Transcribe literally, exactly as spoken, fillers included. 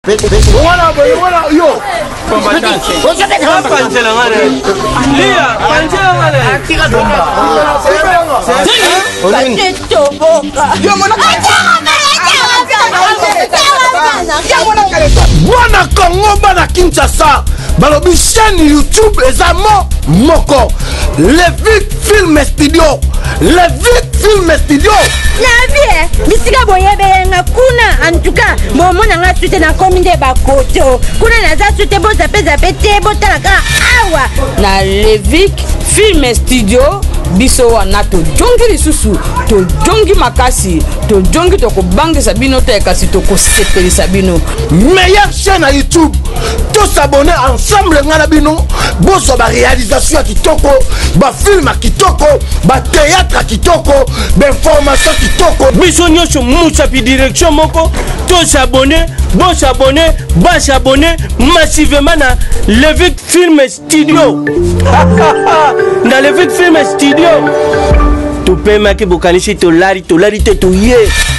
Voilà, voilà, yo. Bwana Congo bana Kinshasa balobi chaîne YouTube ezamo moko Levic Film Studio Levic Film Studio na vie bisika boyebe nga kuna en tout cas bon mona nga suite na kominde bakoto kuna na za suite bo zape zape te bo talaka awa na Levic Film Studio biso wana to jongi lisusu to jongi makasi to jongi to kobangisa bino te kasi to ko sepelisa bino meilleure chaîne à YouTube tous s'abonner ensemble ngana bino boso ba réalisation kitoko ba film kitoko ba théâtre kitoko ba information kitoko biso nyosho mucha pi direction moko tous s'abonner bon s'abonner ba s'abonner massivement na Levic Film Studio na Levic Film Studio tu peux marquer bokanishi to lari to lari te to ye